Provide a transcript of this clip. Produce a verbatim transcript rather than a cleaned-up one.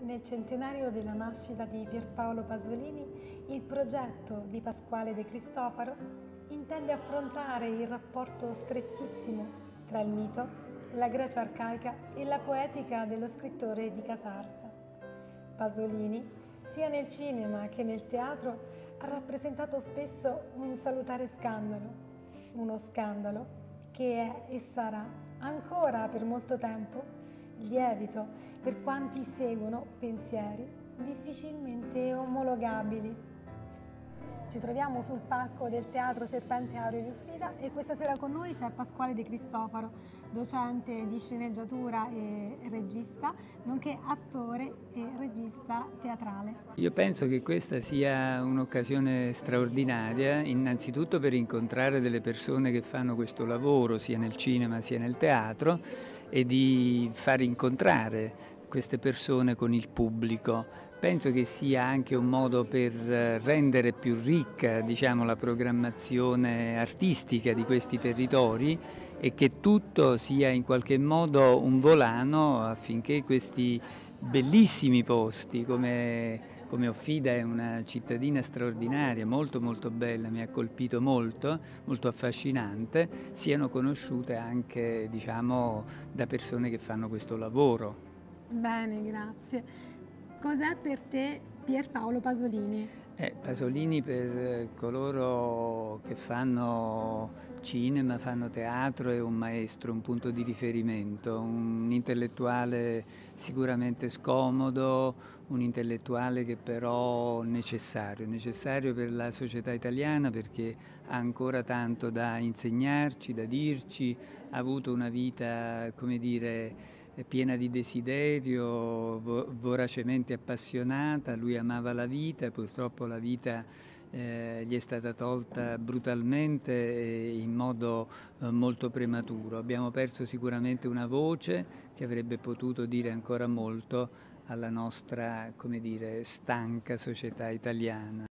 Nel centenario della nascita di Pierpaolo Pasolini, il progetto di Pasquale De Cristofaro intende affrontare il rapporto strettissimo tra il mito, la Grecia arcaica e la poetica dello scrittore di Casarsa. Pasolini, sia nel cinema che nel teatro, ha rappresentato spesso un salutare scandalo, uno scandalo che è e sarà ancora per molto tempo lievito per quanti seguono pensieri difficilmente omologabili. Ci troviamo sul palco del Teatro Serpente Aureo di Uffida e questa sera con noi c'è Pasquale De Cristofaro, docente di sceneggiatura e regista, nonché attore e regista teatrale. Io penso che questa sia un'occasione straordinaria, innanzitutto per incontrare delle persone che fanno questo lavoro sia nel cinema sia nel teatro e di far incontrare queste persone con il pubblico. Penso che sia anche un modo per rendere più ricca, diciamo, la programmazione artistica di questi territori e che tutto sia in qualche modo un volano affinché questi bellissimi posti, come, come Uffida è una cittadina straordinaria, molto molto bella, mi ha colpito molto, molto affascinante, siano conosciute anche, diciamo, da persone che fanno questo lavoro. Bene, grazie. Cos'è per te Pierpaolo Pasolini? Eh, Pasolini per coloro che fanno cinema, fanno teatro, è un maestro, un punto di riferimento, un intellettuale sicuramente scomodo, un intellettuale che però è necessario, necessario per la società italiana perché ha ancora tanto da insegnarci, da dirci, ha avuto una vita, come dire, piena di desiderio, voracemente appassionata, lui amava la vita, purtroppo la vita eh, gli è stata tolta brutalmente e in modo eh, molto prematuro. Abbiamo perso sicuramente una voce che avrebbe potuto dire ancora molto alla nostra, come dire, stanca società italiana.